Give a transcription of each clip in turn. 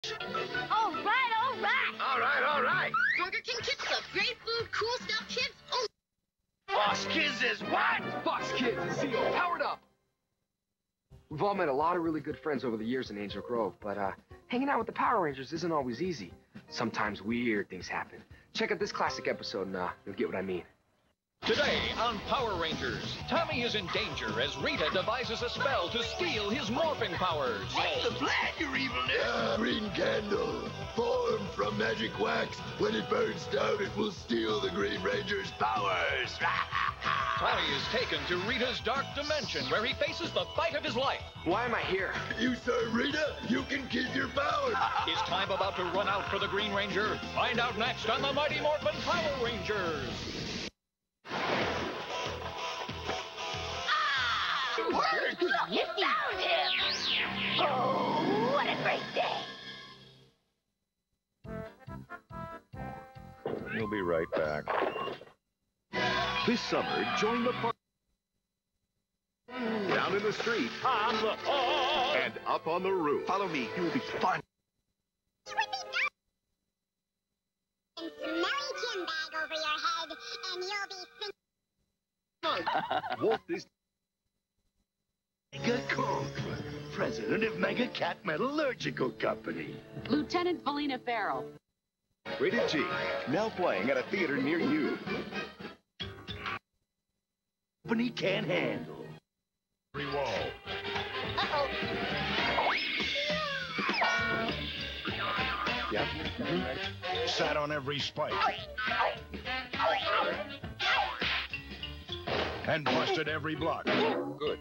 All right, all right. All right, all right. Burger King Kids Club. Great food, cool stuff, kids. Oh. Fox Kids is what? Fox Kids is Zeo, powered up. We've all met a lot of really good friends over the years in Angel Grove, but hanging out with the Power Rangers isn't always easy. Sometimes weird things happen. Check out this classic episode and you'll get what I mean. Today on Power Rangers, Tommy is in danger as Rita devises a spell to steal his morphing powers. What's the plan, your evilness? Green candle, formed from magic wax. When it burns down, it will steal the Green Ranger's powers. Tommy is taken to Rita's dark dimension where he faces the fight of his life. Why am I here? You serve Rita, you can keep your powers. Is time about to run out for the Green Ranger? Find out next on the Mighty Morphin Power Rangers. You found him! Oh, what a great day! We'll be right back. This summer, join the party. Down in the street. And up on the roof. Follow me, it will be fun. It would be nice. Smelly gym bag over your head, and you'll be Walt Disney. Mega Coke, president of Mega Cat Metallurgical Company. Lieutenant Valina Farrell. Rated G. Now playing at a theater near you. Company can't handle. Wall. Uh-oh. Yep. Sat on every spike. And busted every block. Good.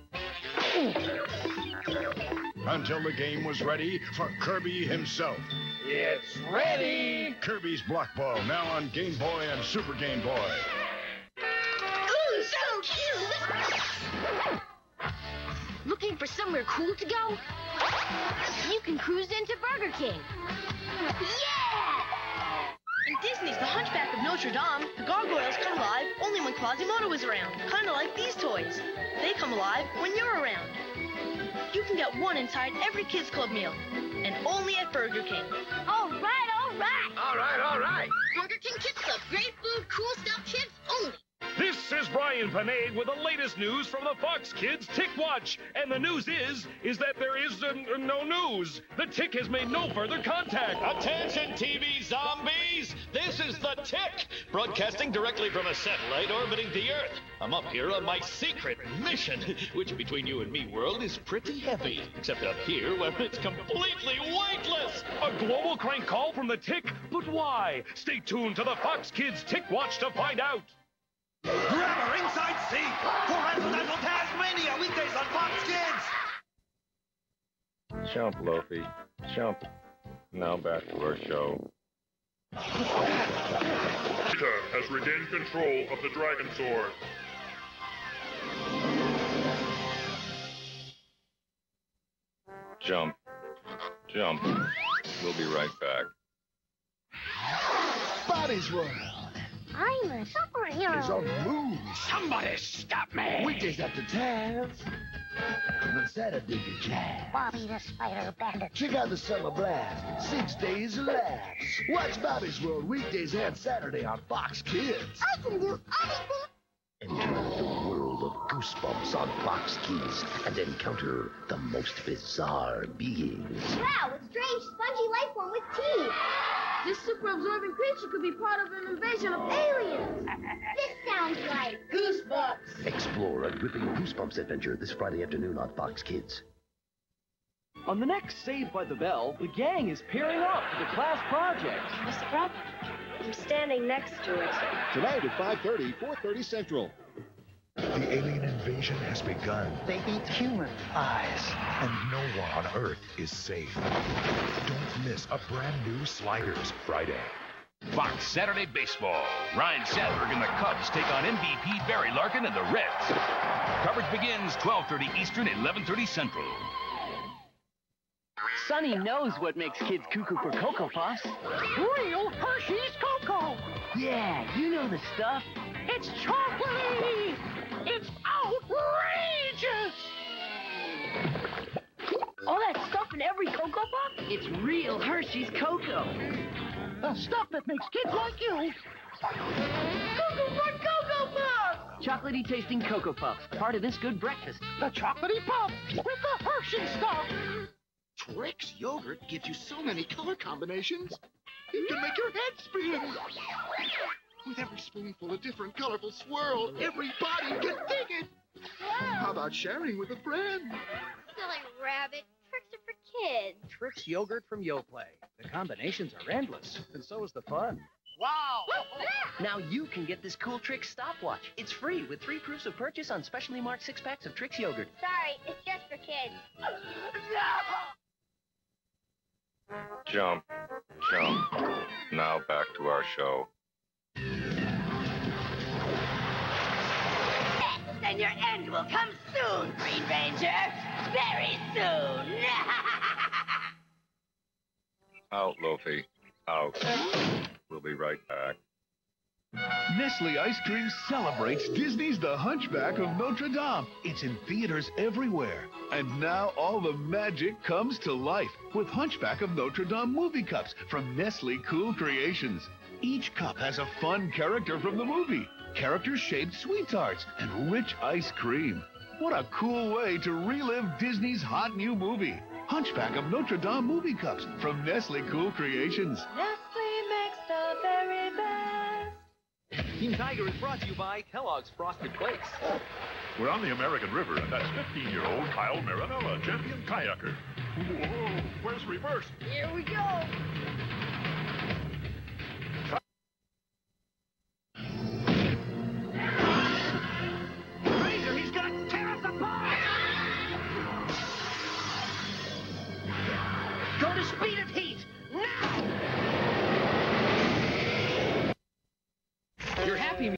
Until the game was ready for Kirby himself. It's ready. Kirby's Block Ball, now on Game Boy and Super Game Boy. Ooh, so cute! Looking for somewhere cool to go? You can cruise into Burger King. Yeah! In Disney's The Hunchback of Notre Dame, the gargoyles come alive only when Quasimodo is around. Kind of like these toys. They come alive when you're around. You can get one inside every Kids Club meal. And only at Burger King. All right, all right. All right, all right. Burger King Kids Club. Great food, cool stuff, kids only. This is Brian Panade with the latest news from the Fox Kids Tick Watch. And the news is that there is no news. The Tick has made no further contact. Attention, TV zombies! This is the Tick, broadcasting directly from a satellite orbiting the Earth. I'm up here on my secret mission, which between you and me, world, is pretty heavy. Except up here, where it's completely weightless. A global crank call from the Tick? But why? Stay tuned to the Fox Kids Tick Watch to find out. Grab a ringside seat for Residential Tasmania weekdays on Fox Kids. Jump, Lofi. Jump. Now back to our show. Rita has regained control of the Dragon Sword. Jump. Jump. We'll be right back. Body's World I'm a superhero. is on the move. Somebody stop me. Weekdays after Taz. And on Saturday to Jazz. Bobby the Spider Bandit. Check out the Summer Blast. 6 days of laughs. Watch Bobby's World weekdays and Saturday on Fox Kids. I can do anything. Enter the world of Goosebumps on Fox Kids and encounter the most bizarre beings. Wow, a strange spongy life form with teeth. This super-absorbing creature could be part of an invasion of aliens. This sounds like Goosebumps. Explore a gripping Goosebumps adventure this Friday afternoon on Fox Kids. On the next Saved by the Bell, the gang is pairing up for the class project. What's the problem? I'm standing next to it. Tonight at 5:30, 4:30 Central. The alien invasion has begun. They eat human eyes. And no one on Earth is safe. Don't miss a brand new Sliders Friday. Fox Saturday Baseball. Ryan Sandberg and the Cubs take on MVP Barry Larkin and the Reds. Coverage begins 12:30 Eastern, 11:30 Central. Sonny knows what makes kids cuckoo for Cocoa Puffs. Real Hershey's Cocoa. Yeah, you know the stuff. It's chocolatey. It's outrageous. All that stuff stuff in every Cocoa Puff? It's real Hershey's Cocoa. The stuff that makes kids like you. Cocoa Puffs! Chocolatey tasting Cocoa Puffs, part of this good breakfast. The chocolatey puff with the Hershey stuff. Trix yogurt gives you so many color combinations. It can make your head spin. With every spoonful a different colorful swirl, everybody can dig it. How about sharing with a friend? Silly rabbit. Tricks are for kids. Trix yogurt from Yoplait. The combinations are endless, and so is the fun. Wow! Now you can get this cool Trix stopwatch. It's free with 3 proofs of purchase on specially marked 6-packs of Trix yogurt. Sorry, it's just for kids. Jump, jump. Now back to our show. Then your end will come soon, Green Ranger. Very soon. Out, Lofi. Out. We'll be right back. Nestle Ice Cream celebrates Disney's The Hunchback of Notre Dame. It's in theaters everywhere. And now all the magic comes to life with Hunchback of Notre Dame movie cups from Nestle Cool Creations. Each cup has a fun character from the movie. Character-shaped sweet tarts and rich ice cream. What a cool way to relive Disney's hot new movie. Hunchback of Notre Dame movie cups from Nestle Cool Creations. Nestle makes the very best. Team Tiger is brought to you by Kellogg's Frosted Flakes. We're on the American River, and that's 15-year-old Kyle Marinella, champion kayaker. Whoa, where's reverse? Here we go. Razor, he's gonna tear us apart! Go to speed and heat, now! You're happy.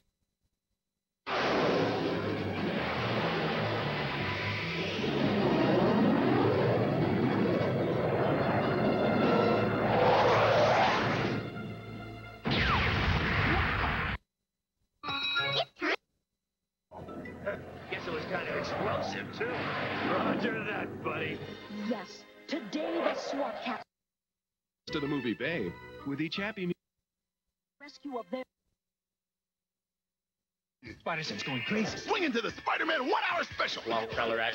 Guess it was kind of explosive, too. Roger that, buddy. Yes, today the SWAT cap To the movie Babe, with each happy rescue of their Spider-Sense going crazy. Swing into the Spider-Man 1-hour special. Long color action.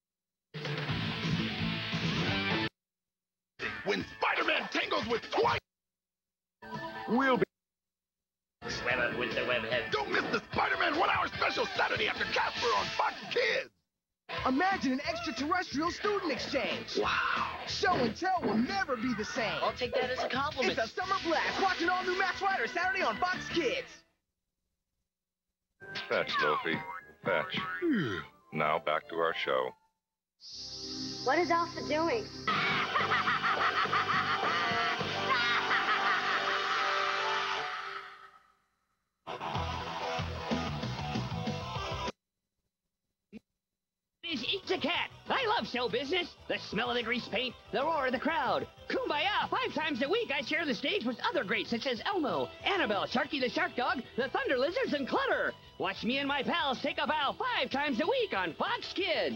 When Spider-Man tangles with twice. We'll be Swim with the webhead. Don't miss the Spider-Man 1-hour special Saturday after Casper on Fox Kids. Imagine an extraterrestrial student exchange. Wow. Show and tell will never be the same. I'll take that as a compliment. It's a summer blast. Watch an all-new Max Rider Saturday on Fox Kids. Fetch, Lofi. Fetch. Now back to our show. What is Elsa doing? It's a cat. I love show business. The smell of the grease paint, the roar of the crowd. Kumbaya! 5 times a week I share the stage with other greats such as Elmo, Annabelle, Sharky the Shark Dog, the Thunder Lizards, and Clutter. Watch me and my pals take a bow 5 times a week on Fox Kids.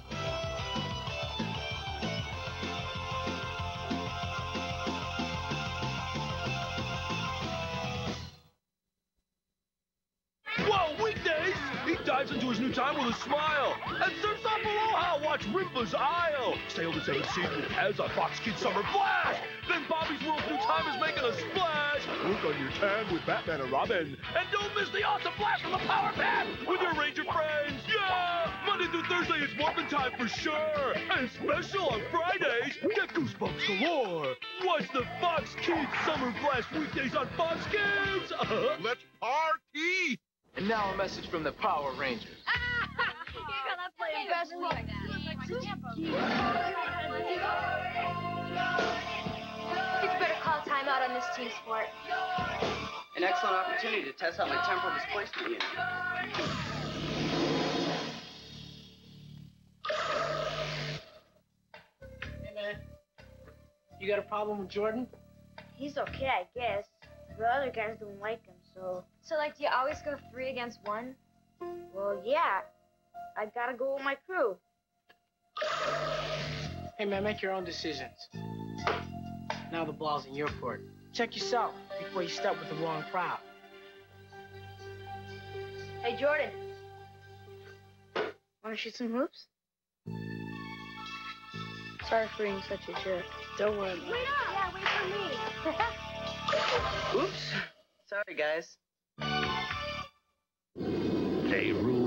Whoa, weekdays! He dives into his new time with a smile and surfs off Aloha. Watch Rimbla's Isle. Sail the 7 seas with Pez on Fox Kids Summer Blast. Then Bobby's World's New Time is making a splash. Work on your tan with Batman and Robin. And don't miss the awesome blast from the Power Pack with your Ranger friends. Yeah! Monday through Thursday is Morphin' time for sure. And special on Fridays, get Goosebumps galore. Watch the Fox Kids Summer Blast weekdays on Fox Kids. Let's party! And now a message from the Power Rangers. You're gonna play basketball. Kids better call timeout on this team sport. An excellent opportunity to test out my temporal displacement unit. Hey, man. You got a problem with Jordan? He's okay, I guess. The other guys don't like him, so... So, like, do you always go 3 against 1? Well, yeah. I gotta go with my crew. Hey, man, make your own decisions. Now the ball's in your court. Check yourself before you step with the wrong crowd. Hey, Jordan. Want to shoot some hoops? Sorry for being such a jerk. Don't worry. Wait up! Yeah, wait for me. Oops. Sorry, guys. They rule